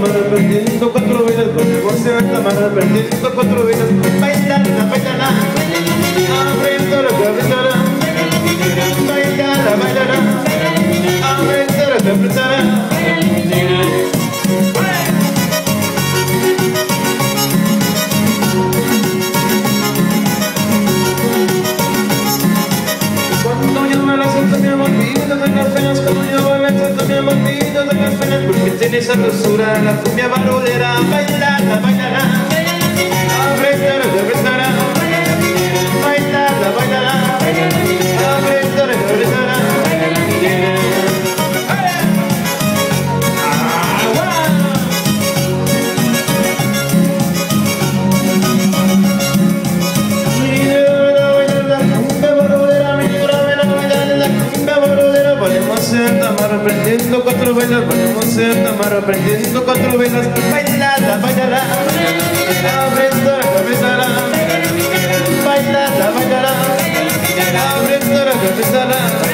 perdiendo cuatro velas, volvemos a tomar perdiendo cuatro velas. Bailala, bailala, abriendo la cabeza. Bailala, bailala, abriendo la cabeza. Cuando yo me la siento me olvido de las penas, cuando yo me la siento me olvido de las penas, porque tiene esa dulzura la cumbia barulera. Bailala, bailala, abriendo la cabeza. Bailala, bailala, abriendo la cabeza. Prendiendo cuatro velas, vamos a tomar prendiendo cuatro velas. Bailala, bailala, abriendo la cabeza. Bailala, bailala, abriendo la cabeza.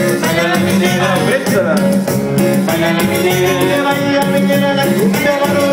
Baila la minera, la cumbia barulera.